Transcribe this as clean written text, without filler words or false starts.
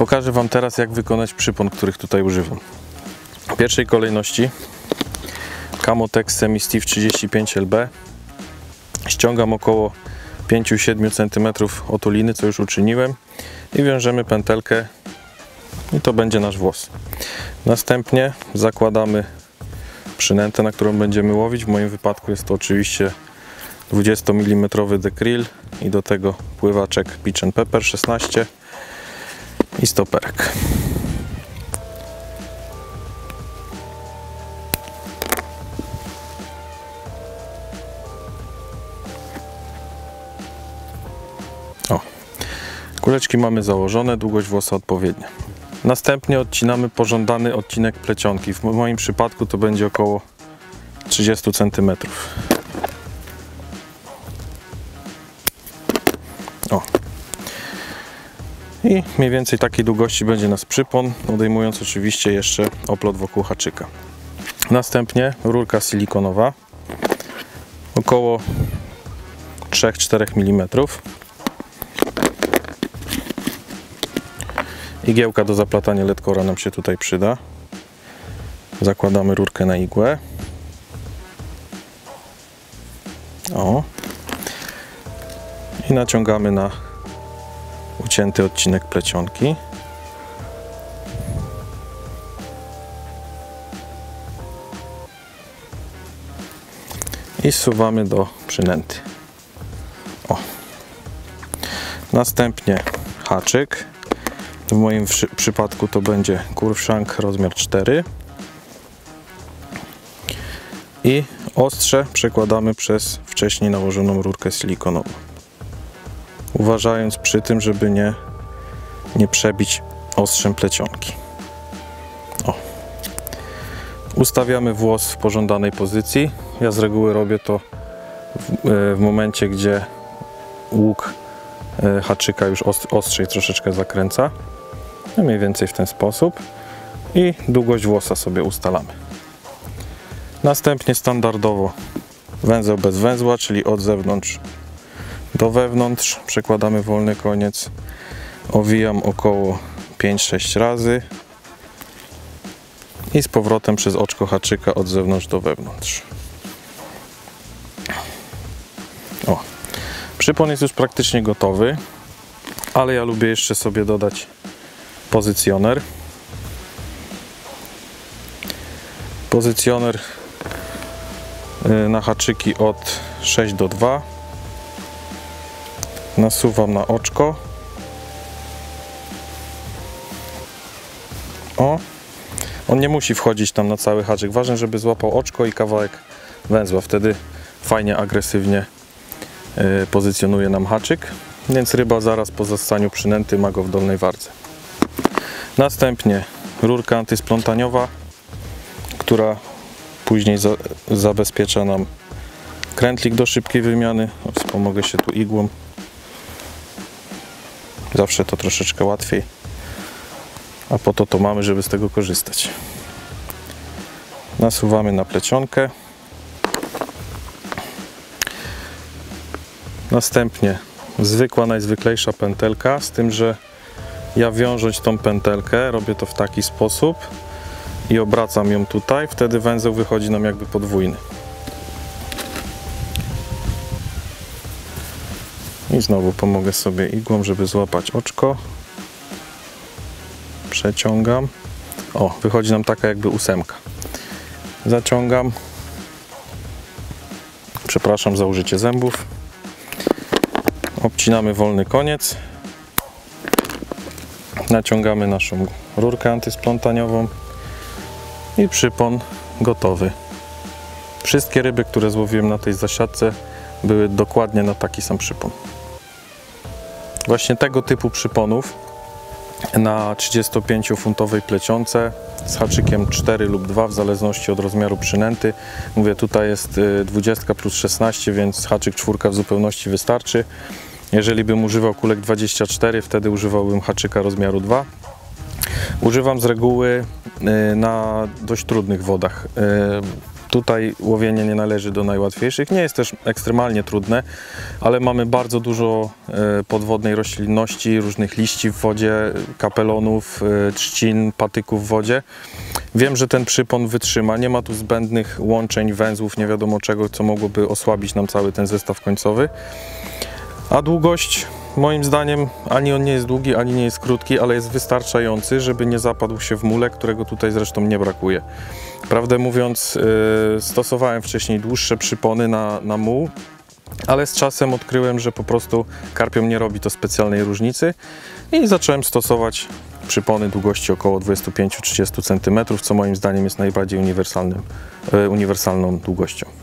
Pokażę Wam teraz, jak wykonać przypon, których tutaj używam. W pierwszej kolejności Camotex Semi-Stiff 35LB. Ściągam około 5-7 cm otuliny, co już uczyniłem, i wiążemy pętelkę i to będzie nasz włos. Następnie zakładamy przynętę, na którą będziemy łowić. W moim wypadku jest to oczywiście 20 mm dekryl i do tego pływaczek Pitch & Pepper 16 i stoperek. O, kuleczki mamy założone, długość włosa odpowiednia. Następnie odcinamy pożądany odcinek plecionki. W moim przypadku to będzie około 30 cm. O. I mniej więcej takiej długości będzie nasz przypon, odejmując oczywiście jeszcze oplot wokół haczyka. Następnie rurka silikonowa, około 3-4 mm. Igiełka do zaplatania ledkora nam się tutaj przyda. Zakładamy rurkę na igłę. O. I naciągamy na ucięty odcinek plecionki. I zsuwamy do przynęty. O. Następnie haczyk. W moim przypadku to będzie Curveshank rozmiar 4. I ostrze przekładamy przez wcześniej nałożoną rurkę silikonową. Uważając przy tym, żeby nie przebić ostrzem plecionki. O. Ustawiamy włos w pożądanej pozycji. Ja z reguły robię to w momencie, gdzie łuk haczyka już ostrzej troszeczkę zakręca. No mniej więcej w ten sposób. I długość włosa sobie ustalamy. Następnie standardowo węzeł bez węzła, czyli od zewnątrz do wewnątrz. Przekładamy wolny koniec. Owijam około 5-6 razy. I z powrotem przez oczko haczyka od zewnątrz do wewnątrz. O. Przypon jest już praktycznie gotowy, ale ja lubię jeszcze sobie dodać pozycjoner. Pozycjoner na haczyki od 6 do 2. Nasuwam na oczko. O. On nie musi wchodzić tam na cały haczyk. Ważne, żeby złapał oczko i kawałek węzła. Wtedy fajnie, agresywnie pozycjonuje nam haczyk. Więc ryba zaraz po zastaniu przynęty ma go w dolnej wardze. Następnie rurka antysplątaniowa, która później zabezpiecza nam krętlik do szybkiej wymiany. Wspomogę się tu igłą. Zawsze to troszeczkę łatwiej. A po to mamy, żeby z tego korzystać. Nasuwamy na plecionkę. Następnie zwykła, najzwyklejsza pętelka, z tym, że ja wiążąc tą pętelkę robię to w taki sposób i obracam ją tutaj, wtedy węzeł wychodzi nam jakby podwójny. I znowu pomogę sobie igłą, żeby złapać oczko. Przeciągam. O, wychodzi nam taka jakby 8. Zaciągam. Przepraszam za użycie zębów. Obcinamy wolny koniec. Naciągamy naszą rurkę antysplątaniową i przypon gotowy. Wszystkie ryby, które złowiłem na tej zasiadce, były dokładnie na taki sam przypon. Właśnie tego typu przyponów na 35-funtowej plecionce z haczykiem 4 lub 2 w zależności od rozmiaru przynęty. Mówię, tutaj jest 20 plus 16, więc haczyk 4 w zupełności wystarczy. Jeżeli bym używał kulek 24, wtedy używałbym haczyka rozmiaru 2. Używam z reguły na dość trudnych wodach. Tutaj łowienie nie należy do najłatwiejszych, nie jest też ekstremalnie trudne, ale mamy bardzo dużo podwodnej roślinności, różnych liści w wodzie, kapelonów, trzcin, patyków w wodzie. Wiem, że ten przypon wytrzyma, nie ma tu zbędnych łączeń, węzłów, nie wiadomo czego, co mogłoby osłabić nam cały ten zestaw końcowy. A długość, moim zdaniem, ani on nie jest długi, ani nie jest krótki, ale jest wystarczający, żeby nie zapadł się w mule, którego tutaj zresztą nie brakuje. Prawdę mówiąc, stosowałem wcześniej dłuższe przypony na muł, ale z czasem odkryłem, że po prostu karpiom nie robi to specjalnej różnicy i zacząłem stosować przypony długości około 25-30 cm, co moim zdaniem jest najbardziej uniwersalną długością.